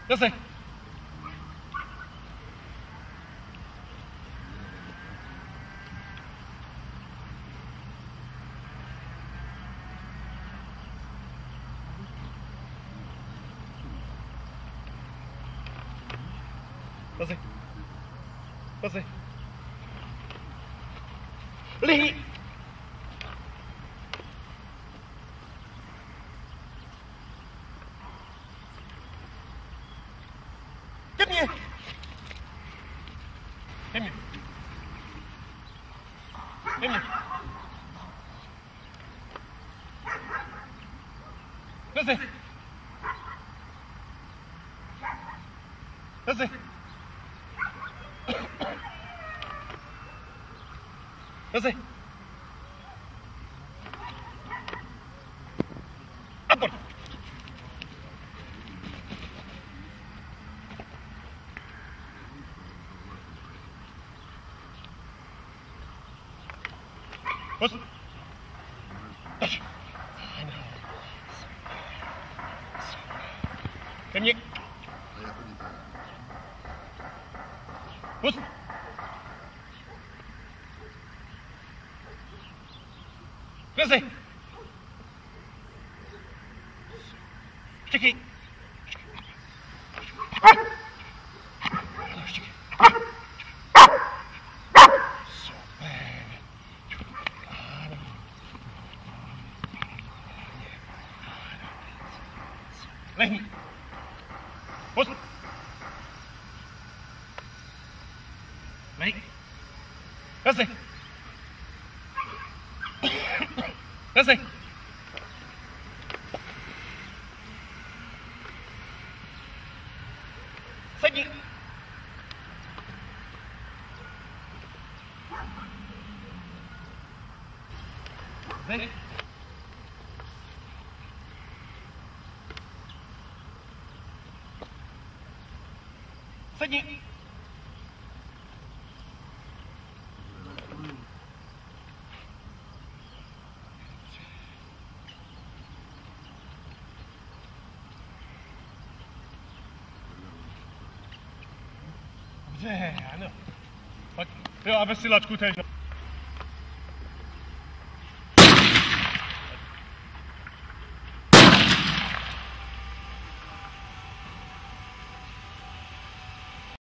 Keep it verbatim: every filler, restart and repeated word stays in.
Zase. Zase. Zase. Lihni. Ke mně. Ke mně. Ke mně. Zase. Zase. Zase. Apor. Pus. Ke mně. Pus. Zase. Štěkej. Štěkej. Super. Ano. Lehni. Pus. Lej. Zase. Zase. Sedni. Zase. Sedni. Dobře, ano. Pojď, jo, a vesilačku teď.